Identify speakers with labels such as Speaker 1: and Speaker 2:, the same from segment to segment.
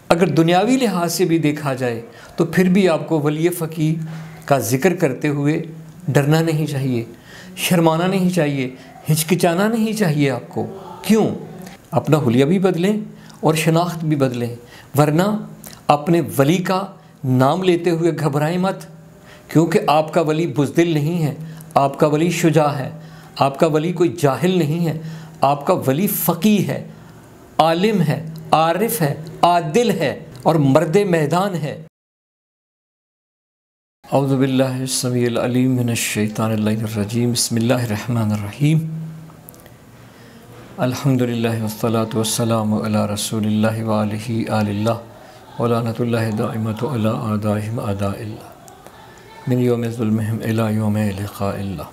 Speaker 1: اگر دنیاوی لحاظ سے بھی دیکھا جائے تو پھر بھی آپ کو ولی فقیہ کا ذکر کرتے ہوئے ڈرنا نہیں چاہیے، شرمانا نہیں چاہیے، ہچکچانا نہیں چاہیے آپ کو۔ کیوں؟ اپنا حلیہ بھی بدلیں اور شناخت بھی بدلیں، ورنہ اپنے ولی کا نام لیتے ہوئے گھبرائیں مت، کیونکہ آپ کا ولی بزدل نہیں ہے، آپ کا ولی شجاع ہے، آپ کا ولی کوئی جاہل نہیں ہے، آپ کا ولی فقیہ ہے، عالم ہے، عارف ہے، عادل ہے اور مرد میدان ہے۔ اعوذ باللہ السمیع العلیم من الشیطان اللعین الرجیم، بسم اللہ الرحمن الرحیم، الحمدللہ والصلاة والسلام علی رسول اللہ وآلہ آل اللہ ولعنۃ اللہ دائمۃ علی اعدائہم اعداء اللہ من یوم ظلمہم الی یوم لقاء اللہ۔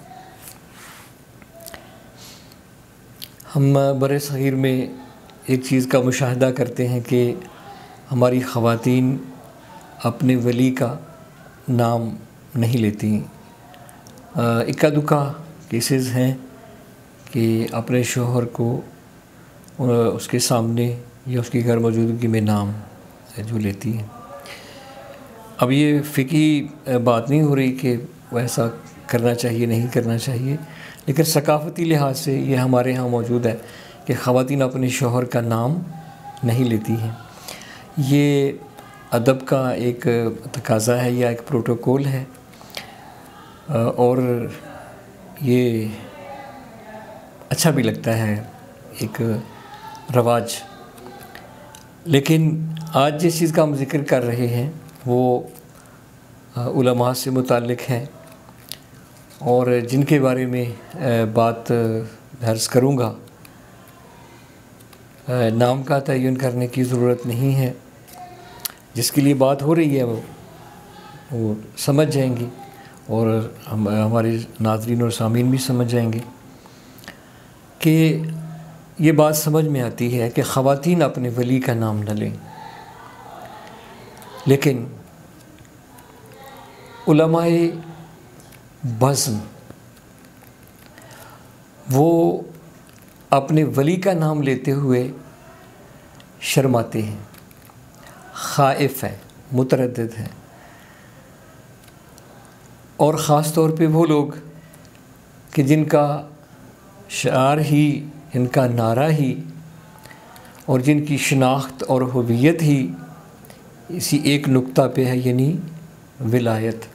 Speaker 1: ہم بر صغیر میں ایک چیز کا مشاہدہ کرتے ہیں کہ ہماری خواتین اپنے ولی کا نام نہیں لیتی۔ اکا دکا کیسز ہیں کہ اپنے شوہر کو اس کے سامنے یا اس کی غیر موجودگی میں نام جو لیتی ہیں۔ اب یہ فقہی بات نہیں ہو رہی کہ وہ ایسا کرنا چاہیے نہیں کرنا چاہیے، لیکن ثقافتی لحاظ سے یہ ہمارے ہاں موجود ہے کہ خواتین اپنے شوہر کا نام نہیں لیتی ہیں۔ یہ ادب کا ایک تقاضا ہے یا ایک پروٹوکول ہے، اور یہ اچھا بھی لگتا ہے، ایک رواج۔ لیکن آج جس چیز کا ہم ذکر کر رہے ہیں وہ علماء سے متعلق ہے، اور جن کے بارے میں بات عرض کروں گا، نام کا تعین کرنے کی ضرورت نہیں ہے، جس کے لیے بات ہو رہی ہے وہ سمجھ جائیں گی، اور ہمارے ناظرین اور سامعین بھی سمجھ جائیں گے کہ یہ بات سمجھ میں آتی ہے کہ خواتین اپنے ولی کا نام نہ لیں، لیکن علماء بزم وہ اپنے ولی کا نام لیتے ہوئے شرماتے ہیں، خائف ہیں، متردد ہیں، اور خاص طور پہ وہ لوگ کہ جن کا شعار ہی، ان کا نعرہ ہی اور جن کی شناخت اور ہویت ہی اسی ایک نقطہ پہ ہے، یعنی ولایت۔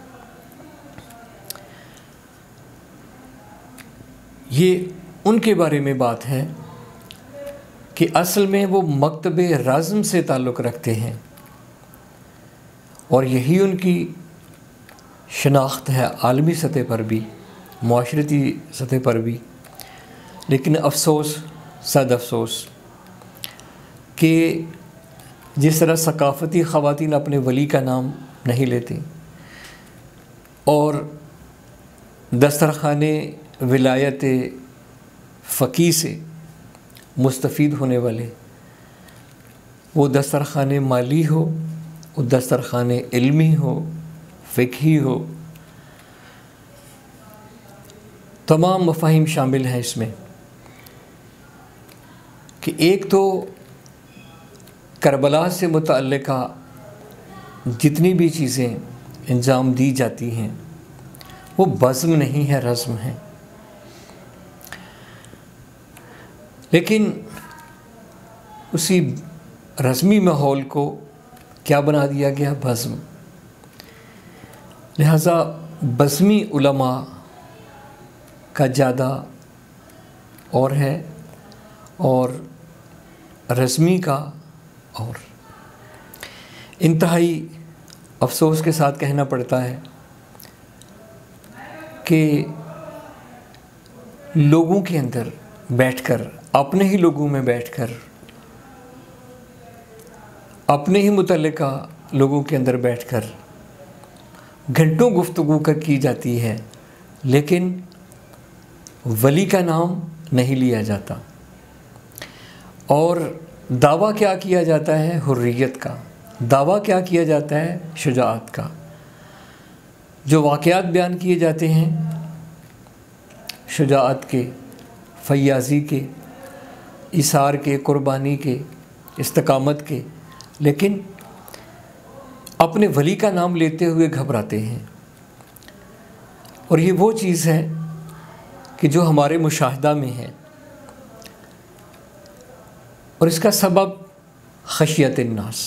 Speaker 1: یہ ان کے بارے میں بات ہے کہ اصل میں وہ مکتب رزم سے تعلق رکھتے ہیں، اور یہی ان کی شناخت ہے عالمی سطح پر بھی، معاشرتی سطح پر بھی۔ لیکن افسوس، صد افسوس کہ جس طرح ثقافتی خواتین اپنے ولی کا نام نہیں لیتی، اور دسترخوان ولایت فقیہ سے مستفید ہونے والے، وہ دسترخوان مالی ہو، وہ دسترخوان علمی ہو، فقہی ہو، تمام مفاہیم شامل ہیں اس میں، کہ ایک تو کربلا سے متعلقہ جتنی بھی چیزیں انجام دی جاتی ہیں وہ بزم نہیں ہے، رزم ہے۔ لیکن اسی رزمی ماحول کو کیا بنا دیا گیا؟ بزم۔ لہٰذا بزمی علماء کا زیادہ اور ہے، اور رزمی کا اور۔ انتہائی افسوس کے ساتھ کہنا پڑتا ہے کہ لوگوں کے اندر بیٹھ کر، اپنے ہی لوگوں میں بیٹھ کر، اپنے ہی متعلقہ لوگوں کے اندر بیٹھ کر گھنٹوں گفتگو کی جاتی ہے، لیکن ولی کا نام نہیں لیا جاتا، اور دعویٰ کیا کیا جاتا ہے؟ حریت کا دعویٰ کیا کیا جاتا ہے؟ شجاعت کا۔ جو واقعات بیان کیے جاتے ہیں شجاعت کے، فیاضی کے، ایثار کے، قربانی کے، استقامت کے، لیکن اپنے ولی کا نام لیتے ہوئے گھبراتے ہیں۔ اور یہ وہ چیز ہے کہ جو ہمارے مشاہدہ میں ہے، اور اس کا سبب خشیت الناس،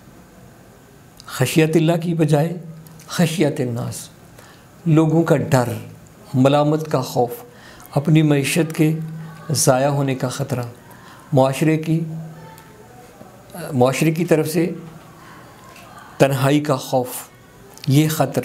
Speaker 1: خشیت اللہ کی بجائے خشیت الناس، لوگوں کا ڈر، ملامت کا خوف، اپنی معیشت کے ضائع ہونے کا خطرہ، معاشرے کی طرف سے تنہائی کا خوف، یہ خطر۔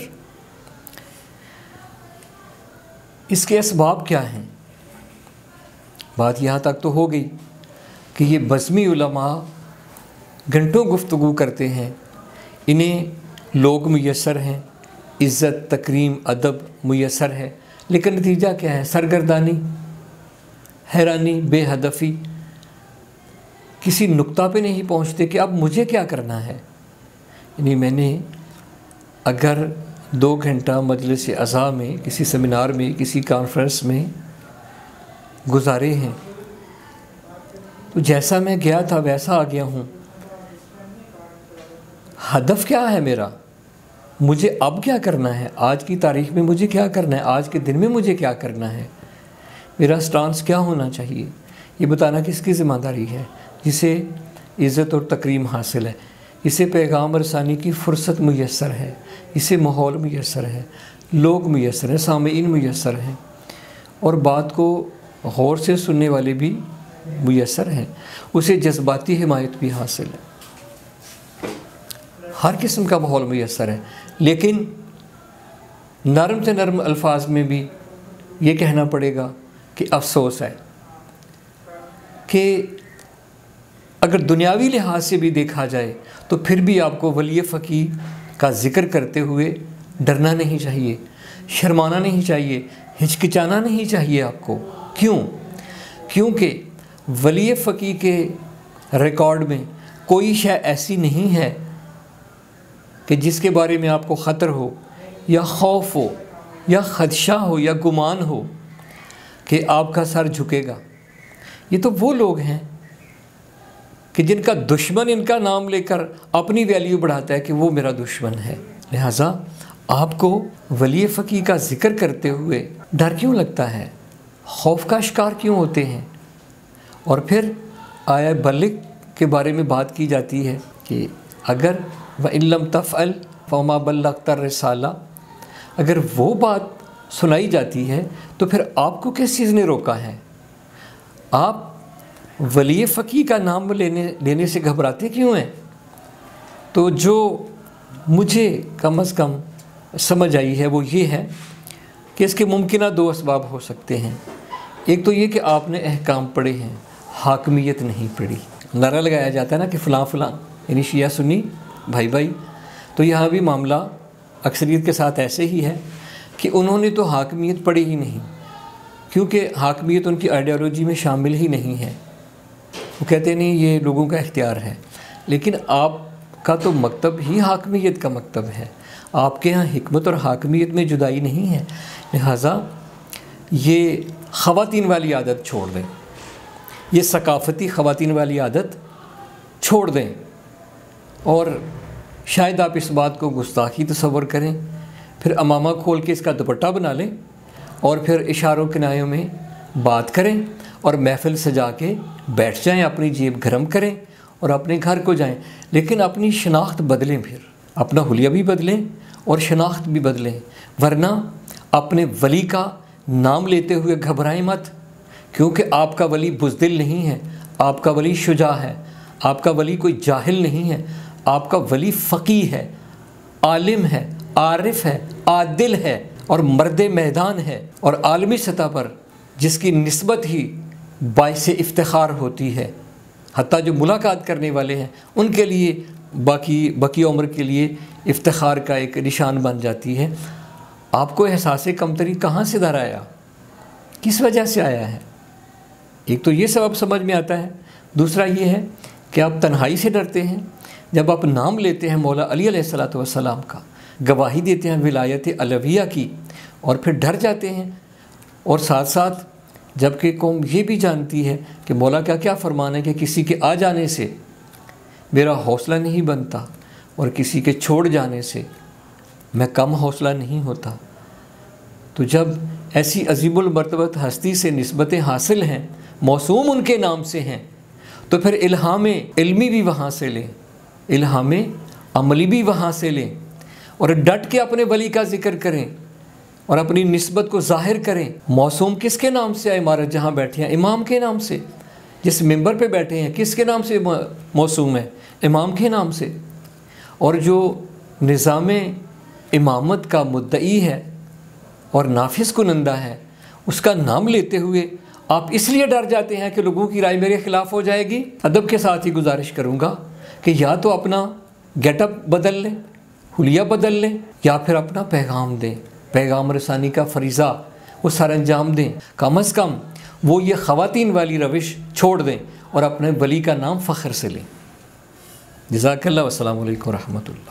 Speaker 1: اس کے اسباب کیا ہیں؟ بات یہاں تک تو ہو گئی کہ یہ بزمی علماء گھنٹوں گفتگو کرتے ہیں، انہیں لوگ میسر ہیں، عزت، تکریم، ادب میسر ہے، لیکن نتیجہ کیا ہے؟ سرگردانی، حیرانی، بے ہدفی، کسی نقطہ پہ نہیں پہنچتے کہ اب مجھے کیا کرنا ہے۔ یعنی میں نے اگر 2 گھنٹہ مجلس عزا میں، کسی سیمینار میں، کسی کانفرنس میں گزارے ہیں، تو جیسا میں گیا تھا ویسا آ گیا ہوں۔ ہدف کیا ہے میرا؟ مجھے اب کیا کرنا ہے؟ آج کی تاریخ میں مجھے کیا کرنا ہے؟ آج کے دن میں مجھے کیا کرنا ہے؟ میرا سٹانس کیا ہونا چاہیے؟ یہ بتانا کس کی ذمہ داری ہے؟ جسے عزت اور تکریم حاصل ہے، اسے پیغام رسانی کی فرصت میسر ہے، اسے ماحول میسر ہے، لوگ میسر ہیں، سامعین میسر ہیں، اور بات کو غور سے سننے والے بھی میسر ہیں، اسے جذباتی حمایت بھی حاصل ہے، ہر قسم کا ماحول میسر ہے۔ لیکن نرم سے نرم الفاظ میں بھی یہ کہنا پڑے گا کہ افسوس ہے کہ اگر دنیاوی لحاظ سے بھی دیکھا جائے تو پھر بھی آپ کو ولی فقیہ کا ذکر کرتے ہوئے ڈرنا نہیں چاہیے، شرمانا نہیں چاہیے، ہچکچانا نہیں چاہیے آپ کو۔ کیوں؟ کیونکہ ولی فقیہ کے ریکارڈ میں کوئی شے ایسی نہیں ہے کہ جس کے بارے میں آپ کو خطر ہو یا خوف ہو یا خدشہ ہو یا گمان ہو کہ آپ کا سر جھکے گا۔ یہ تو وہ لوگ ہیں کہ جن کا دشمن ان کا نام لے کر اپنی ویلیو بڑھاتا ہے کہ وہ میرا دشمن ہے۔ لہٰذا آپ کو ولی فقیہ کا ذکر کرتے ہوئے ڈر کیوں لگتا ہے؟ خوف کا شکار کیوں ہوتے ہیں؟ اور پھر آیا بلغ کے بارے میں بات کی جاتی ہے کہ اگر وَإِن لَمْ تَفْعَلْ فَمَا بَلَّغْتَ الرِّسَالَةَ، اگر وہ بات سنائی جاتی ہے تو پھر آپ کو کس چیز نے روکا ہے؟ آپ ولی فقیہ کا نام لینے سے گھبراتے کیوں ہیں؟ تو جو مجھے کم از کم سمجھ آئی ہے وہ یہ ہے کہ اس کے ممکنہ 2 اسباب ہو سکتے ہیں۔ ایک تو یہ کہ آپ نے احکام پڑھے ہیں، حاکمیت نہیں پڑھی۔ نعرہ لگایا جاتا ہے نا کہ فلاں فلاں، یعنی شیعہ سنی بھائی بھائی، تو یہاں بھی معاملہ اکثریت کے ساتھ ایسے ہی ہے کہ انہوں نے تو حاکمیت پڑھی ہی نہیں، کیونکہ حاکمیت ان کی آئیڈیالوجی میں شامل ہی نہیں ہے۔ وہ کہتے نہیں یہ لوگوں کا اختیار ہے، لیکن آپ کا تو مکتب ہی حاکمیت کا مکتب ہے، آپ کے ہاں حکمت اور حاکمیت میں جدائی نہیں ہے۔ لہٰذا یہ خواتین والی عادت چھوڑ دیں، یہ ثقافتی خواتین والی عادت چھوڑ دیں، اور شاید آپ اس بات کو گستاخی تصور کریں، پھر امامہ کھول کے اس کا دوپٹہ بنا لیں اور پھر اشاروں کنایوں میں بات کریں اور محفل سجا کے بیٹھ جائیں، اپنی جیب گرم کریں اور اپنے گھر کو جائیں، لیکن اپنی شناخت بدلیں، پھر اپنا حلیہ بھی بدلیں اور شناخت بھی بدلیں، ورنہ اپنے ولی کا نام لیتے ہوئے گھبرائیں مت، کیونکہ آپ کا ولی بزدل نہیں ہے، آپ کا ولی شجاع ہے، آپ کا ولی کوئی جاہل نہیں ہے، آپ کا ولی فقیہ ہے، عالم ہے، عارف ہے، عادل ہے اور مرد میدان ہے، اور عالمی سطح پر جس کی نسبت ہی باعث افتخار ہوتی ہے، حتیٰ جو ملاقات کرنے والے ہیں ان کے لیے باقی عمر کے لیے افتخار کا ایک نشان بن جاتی ہے۔ آپ کو احساس کمتری کہاں سے در آیا؟ کس وجہ سے آیا ہے؟ ایک تو یہ سبب سمجھ میں آتا ہے، دوسرا یہ ہے کہ آپ تنہائی سے ڈرتے ہیں۔ جب آپ نام لیتے ہیں مولا علی علیہ السلام کا، گواہی دیتے ہیں ولایت علویہ کی، اور پھر ڈر جاتے ہیں، اور ساتھ ساتھ جب کہ قوم یہ بھی جانتی ہے کہ مولا کا کیا فرمان ہے کہ کسی کے آ جانے سے میرا حوصلہ نہیں بنتا اور کسی کے چھوڑ جانے سے میں کم حوصلہ نہیں ہوتا۔ تو جب ایسی عظیم المرتبت ہستی سے نسبتیں حاصل ہیں، موسوم ان کے نام سے ہیں، تو پھر الہام علمی بھی وہاں سے لیں، الہام عملی بھی وہاں سے لیں، اور ڈٹ کے اپنے ولی کا ذکر کریں اور اپنی نسبت کو ظاہر کریں۔ موسوم کس کے نام سے ہے؟ عمارت جہاں بیٹھے ہیں امام کے نام سے، جس ممبر پہ بیٹھے ہیں کس کے نام سے موسوم ہے؟ امام کے نام سے۔ اور جو نظام امامت کا مدعی ہے اور نافذ کنندہ ہے، اس کا نام لیتے ہوئے آپ اس لیے ڈر جاتے ہیں کہ لوگوں کی رائے میرے خلاف ہو جائے گی۔ ادب کے ساتھ ہی گزارش کروں گا کہ یا تو اپنا گیٹ اپ بدل لیں، حلیہ بدل لیں، یا پھر اپنا پیغام دیں، پیغام رسانی کا فریضہ وہ سر انجام دیں۔ کم از کم وہ یہ خواتین والی روش چھوڑ دیں اور اپنے ولی کا نام فخر سے لیں۔ جزاک اللہ، والسلام علیکم ورحمۃ اللہ۔